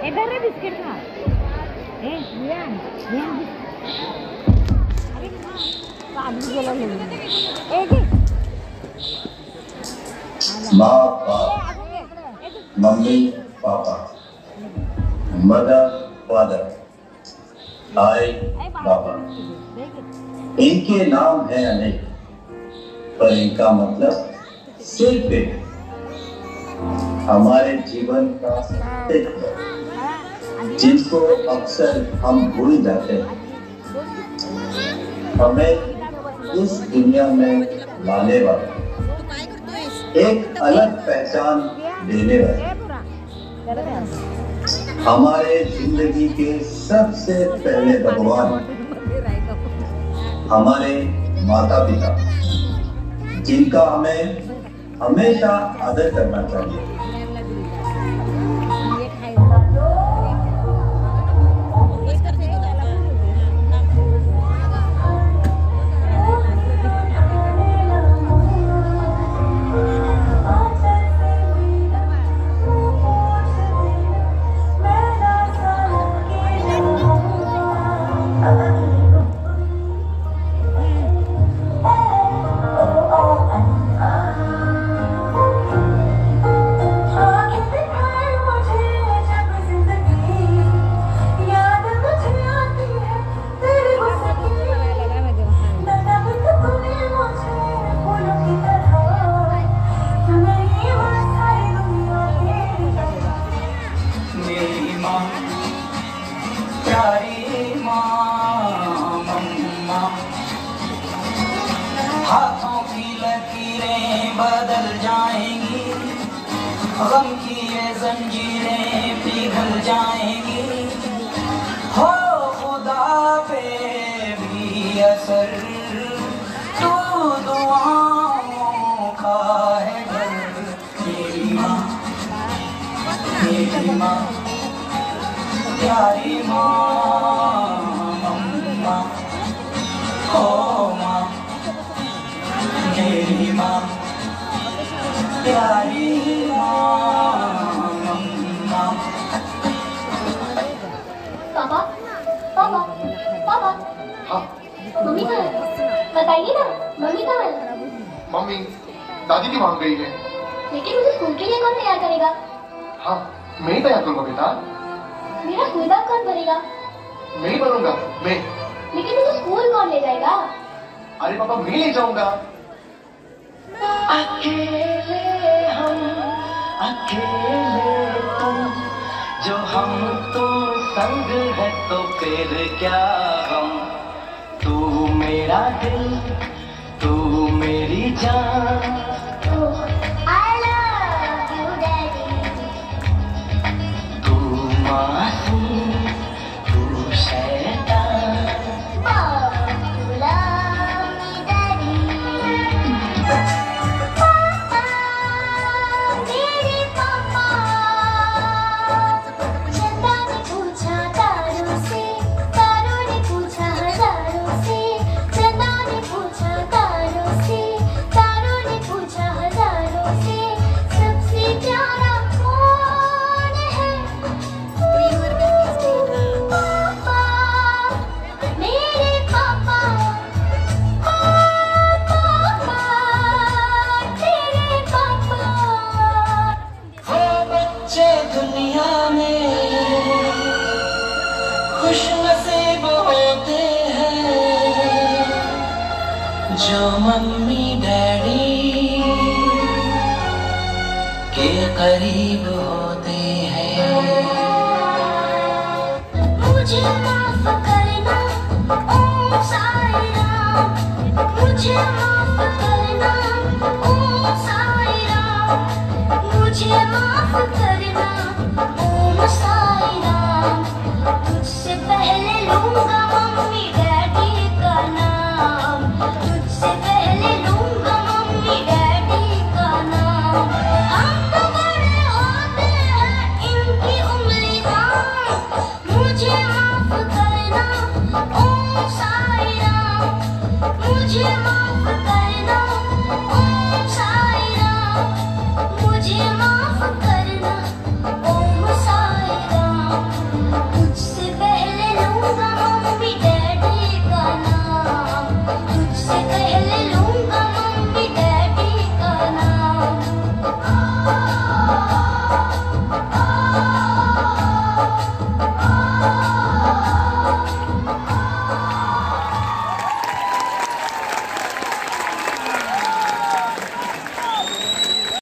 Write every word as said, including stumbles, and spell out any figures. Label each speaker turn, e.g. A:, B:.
A: इधर रे बिस्किट खा। ए रियान रियान अरे आदमी बोला ले एक
B: माँ बाप, मम्मी पापा, मदर फादर, आई बाबा, इनके नाम है अनेक, पर इनका मतलब सिर्फ एक। हमारे जीवन का सत्य जिनको अक्सर हम भूल जाते हैं, हमें इस दुनिया में लाने वाले, एक अलग पहचान देने वाले, हमारे जिंदगी के सबसे पहले भगवान, हमारे माता पिता, जिनका हमें हमेशा आदर करना चाहिए।
C: हाथों की लकीरें बदल जाएंगी, गम की ये जंजीरें पिघल जाएंगी। हो खुदा पे भी असर, तू दुआओं का है घर। मेरी माँ, मेरी माँ, प्यारी माँ, मम्मा, ओ माँ, मेरी माँ, प्यारी माँ, मम्मा।
D: पापा, पापा, पापा,
E: हाँ
D: मम्मी कहाँ है? बताइए ना, मम्मी कहाँ है?
E: मम्मी दादी भी वहाँ गई है।
D: लेकिन मुझे स्कूल के लिए कौन तैयार करेगा?
E: हाँ मैं ही तैयार करूँगा बेटा।
D: मेरा स्कूल बैग कौन भरेगा?
E: मैं ही बनूंगा, मैं।
D: लेकिन मुझे स्कूल कौन ले जाएगा?
E: अरे पापा मैं ले जाऊंगा।
C: अकेले हम, अकेले तुम, जो हम तुम संग है तो फिर क्या हम। तू मेरा दिल, तू मेरी जान।
D: I love you, Daddy.
C: तू मासूम, तू शैतान।
D: Oh, you love me, Daddy. पापा, मेरे पापा। चंदा ने पूछा तारों से, तारों ने पूछा हजारों से। चंदा ने पूछा तारों से, तारों ने पूछा हजारों से। सबसे प्यारा कौन है? पापा, मेरे पापा। पापा, तेरे पापा।
C: वो बच्चे दुनिया में खुश नसीब होते हैं, जो मम्मी डैडी के करीब होते हैं।
D: मुझे माफ करना ओ साईं राम, मुझे माफ करना ओ साईं राम, मुझे माफ करना